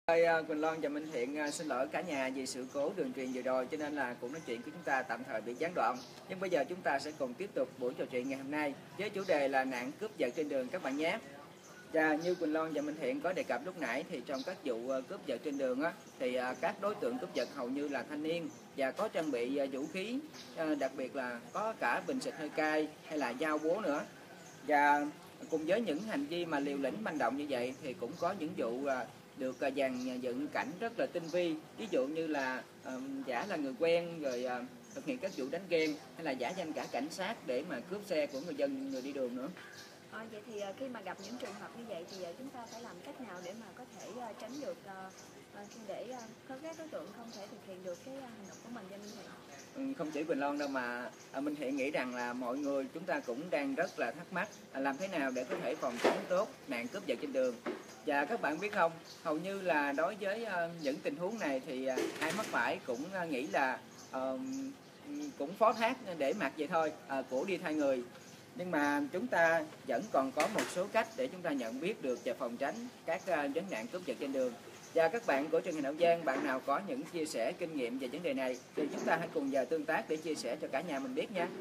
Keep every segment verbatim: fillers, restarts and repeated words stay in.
Ơi, Quỳnh Loan và Minh Thiện xin lỗi cả nhà vì sự cố đường truyền vừa rồi, cho nên là cuộc nói chuyện của chúng ta tạm thời bị gián đoạn. Nhưng bây giờ chúng ta sẽ cùng tiếp tục buổi trò chuyện ngày hôm nay với chủ đề là nạn cướp giật trên đường các bạn nhé. Và như Quỳnh Loan và Minh Thiện có đề cập lúc nãy thì trong các vụ cướp giật trên đường á, thì các đối tượng cướp giật hầu như là thanh niên và có trang bị vũ khí, đặc biệt là có cả bình xịt hơi cay hay là dao búa nữa. Và cùng với những hành vi mà liều lĩnh manh động như vậy thì cũng có những vụ được dàn dựng cảnh rất là tinh vi, ví dụ như là uh, giả là người quen rồi uh, thực hiện các vụ đánh ghen hay là giả danh cả cảnh sát để mà cướp xe của người dân, người đi đường nữa. À, vậy thì khi mà gặp những trường hợp như vậy thì chúng ta phải làm cách nào để mà có thể uh, tránh được uh, để uh, có các đối tượng không thể thực hiện được cái uh, hành động của mình, cho Minh Thiện? Ừ, không chỉ Quỳnh Loan đâu mà uh, Minh Thiện nghĩ rằng là mọi người chúng ta cũng đang rất là thắc mắc uh, làm thế nào để có thể phòng chống tốt nạn cướp giật trên đường. Và các bạn biết không, hầu như là đối với uh, những tình huống này thì uh, ai mắc phải cũng uh, nghĩ là uh, cũng phó thác để mặc vậy thôi, uh, của đi thay người. Nhưng mà chúng ta vẫn còn có một số cách để chúng ta nhận biết được và phòng tránh các uh, vấn nạn cướp giật trên đường. Và các bạn của truyền hình Hậu Giang, bạn nào có những chia sẻ kinh nghiệm về vấn đề này thì chúng ta hãy cùng giờ tương tác để chia sẻ cho cả nhà mình biết nha.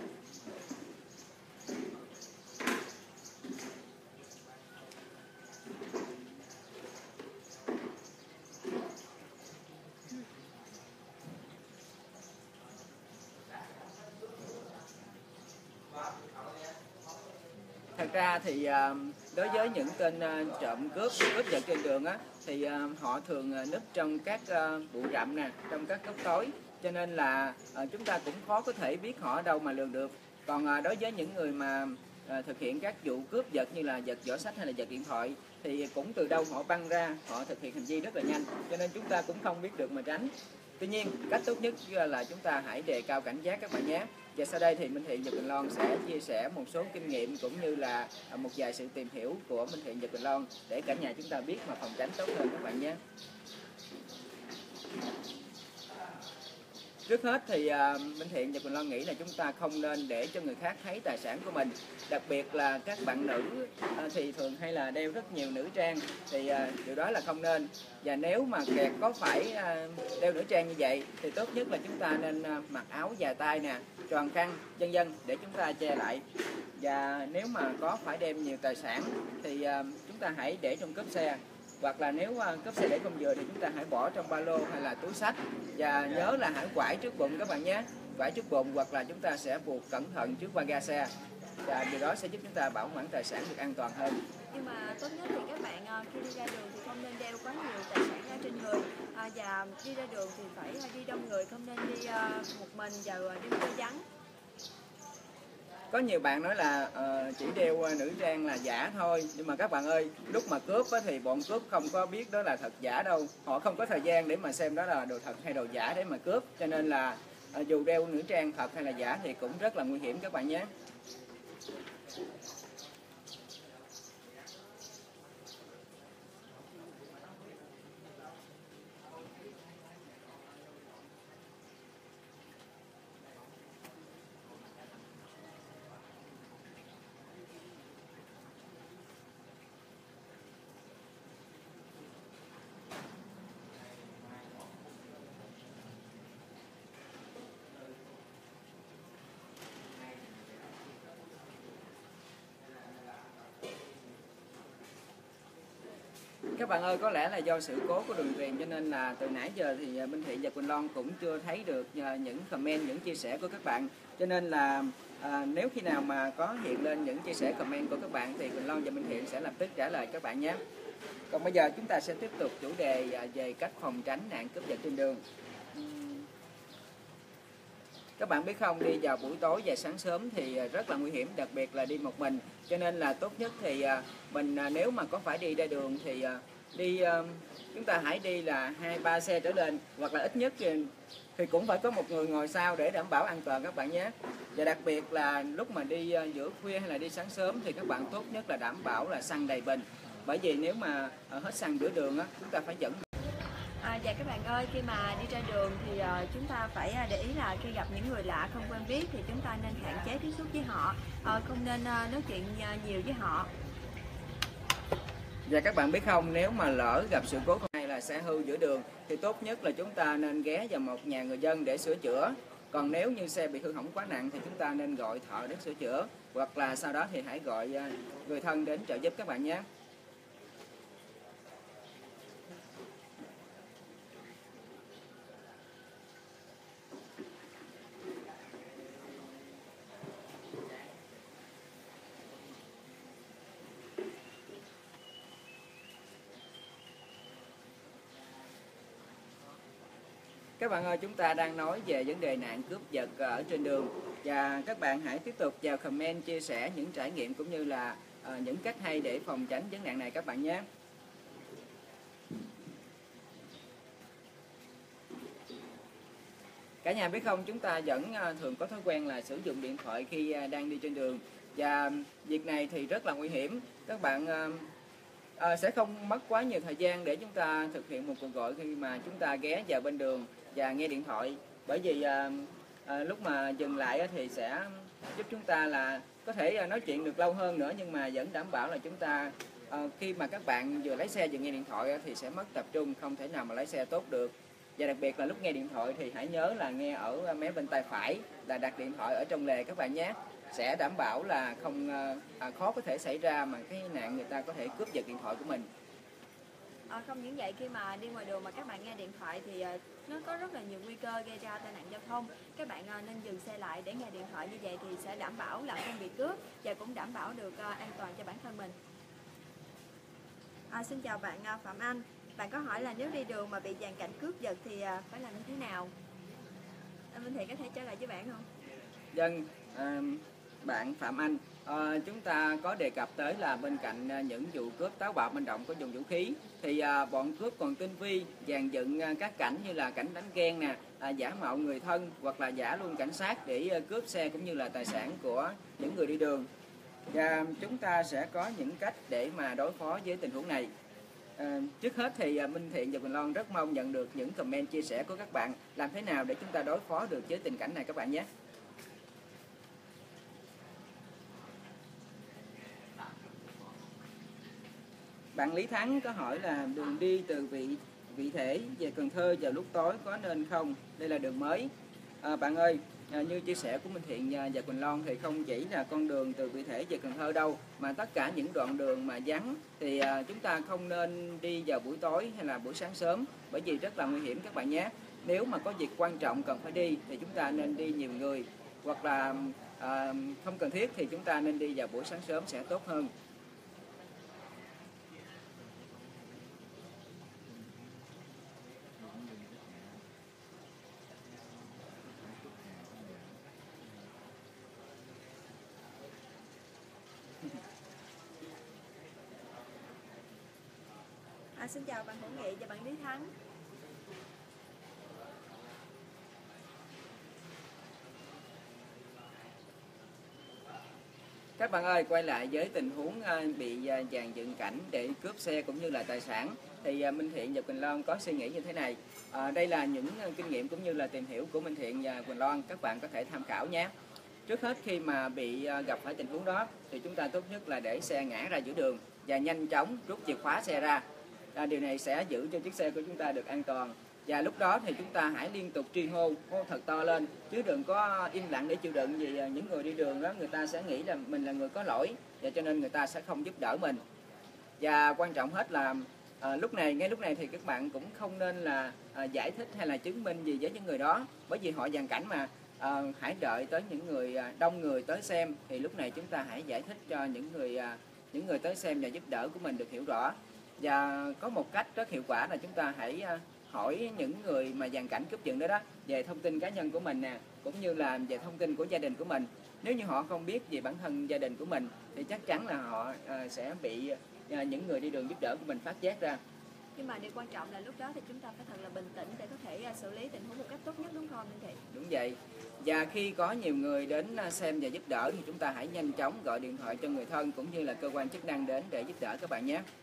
Thật ra thì đối với những tên trộm cướp cướp giật trên đường á, thì họ thường núp trong các bụi rậm nè, trong các góc tối, cho nên là chúng ta cũng khó có thể biết họ ở đâu mà lường được. Còn đối với những người mà thực hiện các vụ cướp giật như là giật giỏ xách hay là giật điện thoại thì cũng từ đâu họ băng ra, họ thực hiện hành vi rất là nhanh, cho nên chúng ta cũng không biết được mà tránh. Tuy nhiên, cách tốt nhất là chúng ta hãy đề cao cảnh giác các bạn nhé. Và sau đây thì Minh Thiện và Quỳnh Loan sẽ chia sẻ một số kinh nghiệm cũng như là một vài sự tìm hiểu của Minh Thiện và Quỳnh Loan để cả nhà chúng ta biết mà phòng tránh tốt hơn các bạn nhé. Trước hết thì uh, Minh Thiện và Quỳnh Loan nghĩ là chúng ta không nên để cho người khác thấy tài sản của mình. Đặc biệt là các bạn nữ uh, thì thường hay là đeo rất nhiều nữ trang, thì uh, điều đó là không nên. Và nếu mà kẹt có phải uh, đeo nữ trang như vậy thì tốt nhất là chúng ta nên uh, mặc áo dài tay nè, tròn khăn, vân vân để chúng ta che lại. Và nếu mà có phải đem nhiều tài sản thì uh, chúng ta hãy để trong cốp xe. Hoặc là nếu uh, cốp xe để không vừa thì chúng ta hãy bỏ trong ba lô hay là túi xách. Và nhớ là hãy quải trước bụng các bạn nhé. Quải trước bụng hoặc là chúng ta sẽ buộc cẩn thận trước ba ga xe. Và điều đó sẽ giúp chúng ta bảo quản tài sản được an toàn hơn. Nhưng mà tốt nhất thì các bạn khi đi ra đường thì không nên đeo quá nhiều tài sản ra trên người. À, và đi ra đường thì phải đi đông người, không nên đi uh, một mình vào đêm khuya vắng. Có nhiều bạn nói là uh, chỉ đeo uh, nữ trang là giả thôi. Nhưng mà các bạn ơi, lúc mà cướp á, thì bọn cướp không có biết đó là thật giả đâu. Họ không có thời gian để mà xem đó là đồ thật hay đồ giả để mà cướp. Cho nên là uh, dù đeo nữ trang thật hay là giả thì cũng rất là nguy hiểm các bạn nhé. Các bạn ơi, có lẽ là do sự cố của đường truyền cho nên là từ nãy giờ thì Minh Thiện và Quỳnh Loan cũng chưa thấy được những comment, những chia sẻ của các bạn. Cho nên là à, nếu khi nào mà có hiện lên những chia sẻ comment của các bạn thì Quỳnh Loan và Minh Thiện sẽ lập tức trả lời các bạn nhé. Còn bây giờ chúng ta sẽ tiếp tục chủ đề về cách phòng tránh nạn cướp giật trên đường. Các bạn biết không, đi vào buổi tối và sáng sớm thì rất là nguy hiểm, đặc biệt là đi một mình. Cho nên là tốt nhất thì mình nếu mà có phải đi ra đường thì đi chúng ta hãy đi là hai ba xe trở lên, hoặc là ít nhất thì, thì cũng phải có một người ngồi sau để đảm bảo an toàn các bạn nhé. Và đặc biệt là lúc mà đi giữa khuya hay là đi sáng sớm thì các bạn tốt nhất là đảm bảo là xăng đầy bình. Bởi vì nếu mà hết xăng giữa đường á, chúng ta phải dẫn. À, và các bạn ơi, khi mà đi ra đường thì uh, chúng ta phải uh, để ý là khi gặp những người lạ không quen biết thì chúng ta nên hạn chế tiếp xúc với họ, uh, không nên uh, nói chuyện uh, nhiều với họ. Và các bạn biết không, nếu mà lỡ gặp sự cố này là xe hư giữa đường thì tốt nhất là chúng ta nên ghé vào một nhà người dân để sửa chữa. Còn nếu như xe bị hư hỏng quá nặng thì chúng ta nên gọi thợ đến sửa chữa, hoặc là sau đó thì hãy gọi người thân đến trợ giúp các bạn nhé. Các bạn ơi, chúng ta đang nói về vấn đề nạn cướp giật ở trên đường, và các bạn hãy tiếp tục vào comment chia sẻ những trải nghiệm cũng như là uh, những cách hay để phòng tránh vấn nạn này các bạn nhé. Cả nhà biết không, chúng ta vẫn uh, thường có thói quen là sử dụng điện thoại khi uh, đang đi trên đường, và việc này thì rất là nguy hiểm. Các bạn uh, uh, sẽ không mất quá nhiều thời gian để chúng ta thực hiện một cuộc gọi khi mà chúng ta ghé vào bên đường và nghe điện thoại, bởi vì à, à, lúc mà dừng lại thì sẽ giúp chúng ta là có thể nói chuyện được lâu hơn nữa, nhưng mà vẫn đảm bảo là chúng ta à, khi mà các bạn vừa lái xe vừa nghe điện thoại thì sẽ mất tập trung, không thể nào mà lái xe tốt được. Và đặc biệt là lúc nghe điện thoại thì hãy nhớ là nghe ở mé bên tay phải, là đặt điện thoại ở trong lề các bạn nhé, sẽ đảm bảo là không à, khó có thể xảy ra mà cái nạn người ta có thể cướp giật điện thoại của mình. À, không những vậy, khi mà đi ngoài đường mà các bạn nghe điện thoại thì uh, nó có rất là nhiều nguy cơ gây ra tai nạn giao thông. Các bạn uh, nên dừng xe lại để nghe điện thoại, như vậy thì sẽ đảm bảo là không bị cướp và cũng đảm bảo được uh, an toàn cho bản thân mình. À, xin chào bạn uh, Phạm Anh. Bạn có hỏi là nếu đi đường mà bị dàn cảnh cướp giật thì uh, phải làm như thế nào? Anh Minh Thiện có thể trả lời với bạn không? Dân, à, bạn Phạm Anh, à, chúng ta có đề cập tới là bên cạnh những vụ cướp táo bạo manh động có dùng vũ khí thì à, bọn cướp còn tinh vi dàn dựng các cảnh như là cảnh đánh ghen nè, à, giả mạo người thân hoặc là giả luôn cảnh sát để cướp xe cũng như là tài sản của những người đi đường. Và chúng ta sẽ có những cách để mà đối phó với tình huống này. À, trước hết thì à, Minh Thiện và Quỳnh Loan rất mong nhận được những comment chia sẻ của các bạn làm thế nào để chúng ta đối phó được với tình cảnh này các bạn nhé. Bạn Lý Thắng có hỏi là đường đi từ vị vị thể về Cần Thơ vào lúc tối có nên không? Đây là đường mới. À, bạn ơi, à, như chia sẻ của Minh Thiện và Quỳnh Loan thì không chỉ là con đường từ vị thể về Cần Thơ đâu, mà tất cả những đoạn đường mà vắng thì à, chúng ta không nên đi vào buổi tối hay là buổi sáng sớm, bởi vì rất là nguy hiểm các bạn nhé. Nếu mà có việc quan trọng cần phải đi thì chúng ta nên đi nhiều người, hoặc là à, không cần thiết thì chúng ta nên đi vào buổi sáng sớm sẽ tốt hơn. À, xin chào bạn Hữu Nghị và bạn Lý Thắng. Các bạn ơi, quay lại với tình huống bị dàn dựng cảnh để cướp xe cũng như là tài sản thì Minh Thiện và Quỳnh Loan có suy nghĩ như thế này. À, đây là những kinh nghiệm cũng như là tìm hiểu của Minh Thiện và Quỳnh Loan, các bạn có thể tham khảo nhé. Trước hết khi mà bị gặp phải tình huống đó thì chúng ta tốt nhất là để xe ngã ra giữa đường và nhanh chóng rút chìa khóa xe ra. À, điều này sẽ giữ cho chiếc xe của chúng ta được an toàn. Và lúc đó thì chúng ta hãy liên tục tri hô, hô thật to lên, chứ đừng có im lặng để chịu đựng, vì những người đi đường đó người ta sẽ nghĩ là mình là người có lỗi, và cho nên người ta sẽ không giúp đỡ mình. Và quan trọng hết là à, lúc này ngay lúc này thì các bạn cũng không nên là à, giải thích hay là chứng minh gì với những người đó, bởi vì họ dàn cảnh mà. À, hãy đợi tới những người đông người tới xem thì lúc này chúng ta hãy giải thích cho những người à, những người tới xem và giúp đỡ của mình được hiểu rõ. Và có một cách rất hiệu quả là chúng ta hãy hỏi những người mà dàn cảnh cướp giật đó đó về thông tin cá nhân của mình nè, cũng như là về thông tin của gia đình của mình. Nếu như họ không biết về bản thân gia đình của mình thì chắc chắn là họ sẽ bị những người đi đường giúp đỡ của mình phát giác ra. Nhưng mà điều quan trọng là lúc đó thì chúng ta phải thật là bình tĩnh để có thể xử lý tình huống một cách tốt nhất, đúng không Minh Thị? Đúng vậy. Và khi có nhiều người đến xem và giúp đỡ thì chúng ta hãy nhanh chóng gọi điện thoại cho người thân cũng như là cơ quan chức năng đến để giúp đỡ các bạn nhé.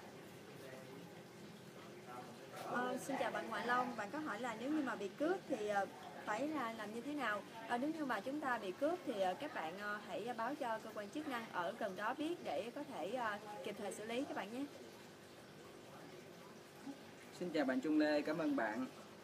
À, xin chào bạn Ngoại Long, bạn có hỏi là nếu như mà bị cướp thì uh, phải là làm như thế nào? À, nếu như mà chúng ta bị cướp thì uh, các bạn uh, hãy báo cho cơ quan chức năng ở gần đó biết để có thể uh, kịp thời xử lý các bạn nhé. Xin chào bạn Trung Lê, cảm ơn bạn.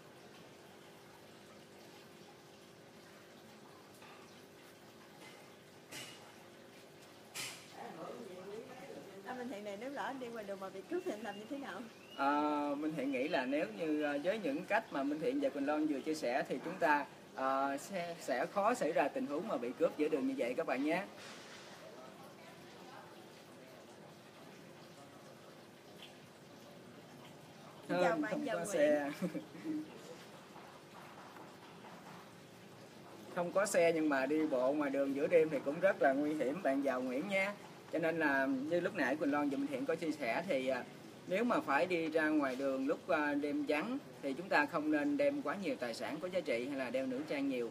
À, Minh Thiện này nếu lỡ đi ngoài đường mà bị cướp thì anh làm như thế nào? À, Minh Thiện nghĩ là nếu như với những cách mà Minh Thiện và Quỳnh Loan vừa chia sẻ thì chúng ta à, sẽ, sẽ khó xảy ra tình huống mà bị cướp giữa đường như vậy các bạn nhé. Chào Hơn bạn không Trần có Nguyễn. xe không có xe nhưng mà đi bộ ngoài đường giữa đêm thì cũng rất là nguy hiểm bạn giàu Nguyễn nha. Cho nên là như lúc nãy Quỳnh Loan và Minh Thiện có chia sẻ thì à, nếu mà phải đi ra ngoài đường lúc à, đêm vắng thì chúng ta không nên đem quá nhiều tài sản có giá trị hay là đeo nữ trang nhiều.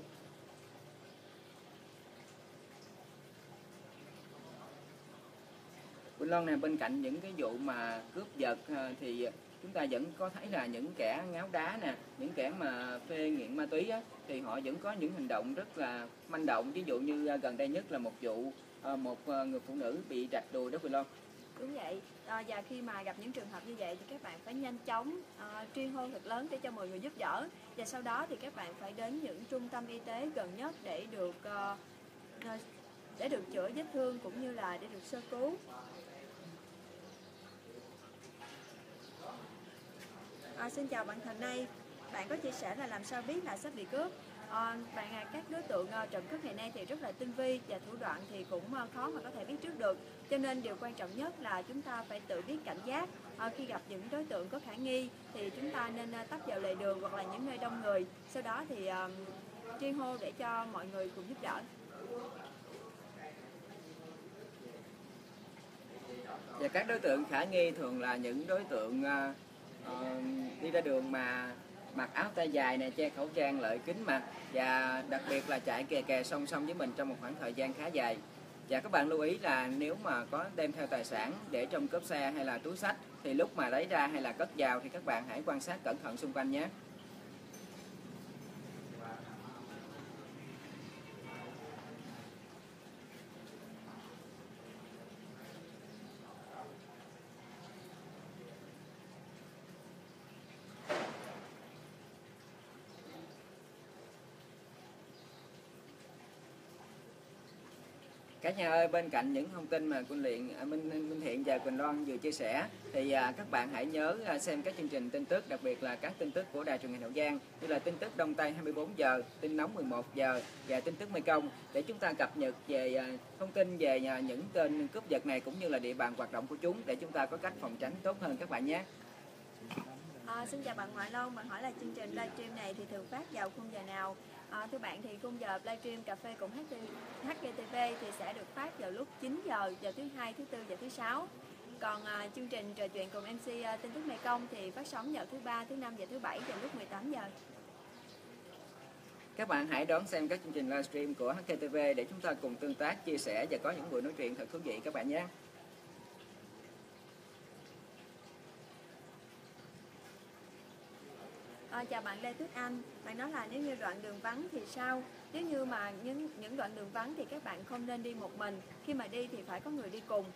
Quỳnh Loan này, bên cạnh những cái vụ mà cướp giật à, thì chúng ta vẫn có thấy là những kẻ ngáo đá nè, những kẻ mà phê nghiện ma túy á, thì họ vẫn có những hành động rất là manh động. Ví dụ như à, gần đây nhất là một vụ à, một à, người phụ nữ bị rạch đùi đó Quỳnh Loan. Đúng vậy, à, và khi mà gặp những trường hợp như vậy thì các bạn phải nhanh chóng à, tri hô thật lớn để cho mọi người giúp đỡ. Và sau đó thì các bạn phải đến những trung tâm y tế gần nhất để được à, để được chữa vết thương cũng như là để được sơ cứu. À, xin chào bạn Thành Nay, bạn có chia sẻ là làm sao biết là sắp bị cướp. À, bạn à, các đối tượng à, trộm cướp ngày nay thì rất là tinh vi và thủ đoạn thì cũng à, khó mà có thể biết trước được. Cho nên điều quan trọng nhất là chúng ta phải tự biết cảnh giác. À, khi gặp những đối tượng có khả nghi thì chúng ta nên à, tấp vào lề đường hoặc là những nơi đông người. Sau đó thì à, tri hô để cho mọi người cùng giúp đỡ. Và các đối tượng khả nghi thường là những đối tượng uh, uh, đi ra đường mà mặc áo tay dài này, che khẩu trang, lợi kính mặt và đặc biệt là chạy kè kè song song với mình trong một khoảng thời gian khá dài. Và các bạn lưu ý là nếu mà có đem theo tài sản để trong cốp xe hay là túi xách thì lúc mà lấy ra hay là cất vào thì các bạn hãy quan sát cẩn thận xung quanh nhé. Cả nhà ơi, bên cạnh những thông tin mà Quỳnh Liện, Minh, Minh Thiện và Quỳnh Loan vừa chia sẻ thì à, các bạn hãy nhớ à, xem các chương trình tin tức, đặc biệt là các tin tức của Đài Truyền hình Hậu Giang như là tin tức Đông Tây hai mươi bốn giờ, tin nóng mười một giờ và tin tức Mekong để chúng ta cập nhật về à, thông tin về à, những tên cướp giật này cũng như là địa bàn hoạt động của chúng để chúng ta có cách phòng tránh tốt hơn các bạn nhé. À, xin chào bạn Ngoại Long, bạn hỏi là chương trình livestream này thì thường phát vào khung giờ nào? À, thưa bạn thì khung giờ livestream cà phê cùng hát giê tê vê thì sẽ được phát vào lúc chín giờ, giờ thứ hai, thứ tư và thứ sáu. Còn à, chương trình trò chuyện cùng em xê à, tin tức Mekong thì phát sóng vào thứ ba, thứ năm và thứ bảy vào lúc mười tám giờ. Các bạn hãy đón xem các chương trình livestream của hát giê tê vê để chúng ta cùng tương tác, chia sẻ và có những buổi nói chuyện thật thú vị các bạn nhé. À, chào bạn Lê Tuyết Anh, bạn nói là nếu như đoạn đường vắng thì sao? Nếu như mà những những đoạn đường vắng thì các bạn không nên đi một mình, khi mà đi thì phải có người đi cùng.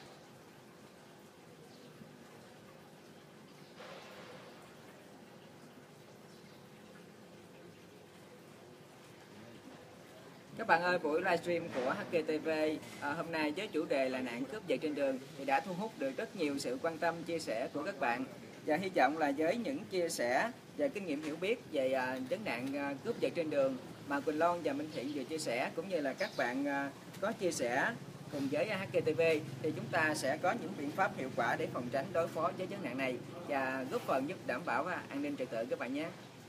Các bạn ơi, buổi livestream của hát giê tê vê à, hôm nay với chủ đề là nạn cướp giật trên đường thì đã thu hút được rất nhiều sự quan tâm, chia sẻ của các bạn. Và hy vọng là với những chia sẻ và kinh nghiệm hiểu biết về à, vấn nạn à, cướp giật trên đường mà Quỳnh Loan và Minh Thiện vừa chia sẻ, cũng như là các bạn à, có chia sẻ cùng với hát giê tê vê thì chúng ta sẽ có những biện pháp hiệu quả để phòng tránh đối phó với vấn nạn này và góp phần giúp đảm bảo à, an ninh trật tự các bạn nhé.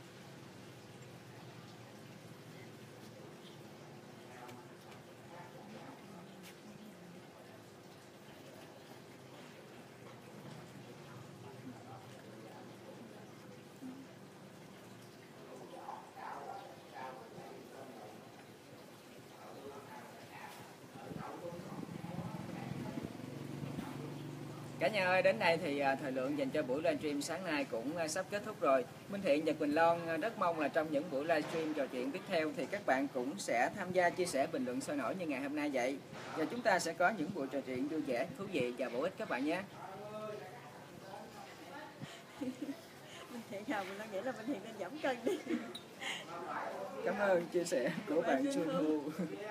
Cả nhà ơi, đến đây thì thời lượng dành cho buổi livestream sáng nay cũng sắp kết thúc rồi. Minh Thiện và Quỳnh Loan rất mong là trong những buổi livestream trò chuyện tiếp theo thì các bạn cũng sẽ tham gia, chia sẻ, bình luận sôi nổi như ngày hôm nay vậy. Và chúng ta sẽ có những buổi trò chuyện vui vẻ, thú vị và bổ ích các bạn nhé. là mình đang nghĩ là Minh Thiện nên giảm cân đi. Cảm ơn chia sẻ của bạn Junho.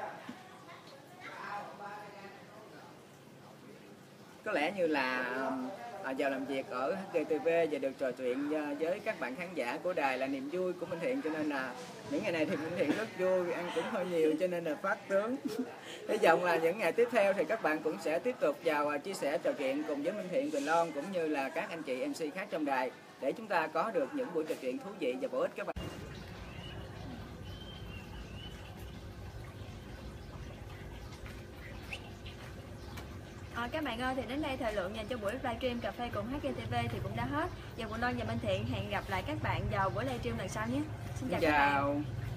Có lẽ như là à, giờ làm việc ở hát giê tê vê và được trò chuyện với các bạn khán giả của đài là niềm vui của Minh Thiện, cho nên là những ngày này thì Minh Thiện rất vui, ăn cũng hơi nhiều cho nên là phát tướng. Hy vọng là những ngày tiếp theo thì các bạn cũng sẽ tiếp tục vào chia sẻ trò chuyện cùng với Minh Thiện, Quỳnh Loan cũng như là các anh chị em xê khác trong đài để chúng ta có được những buổi trò chuyện thú vị và bổ ích các bạn. À, các bạn ơi, thì đến đây thời lượng dành cho buổi livestream cà phê cùng hát giê tê vê thì cũng đã hết. Và Quỳnh Loan và Minh Thiện hẹn gặp lại các bạn vào buổi livestream lần sau nhé. Xin chào, Xin chào. các bạn.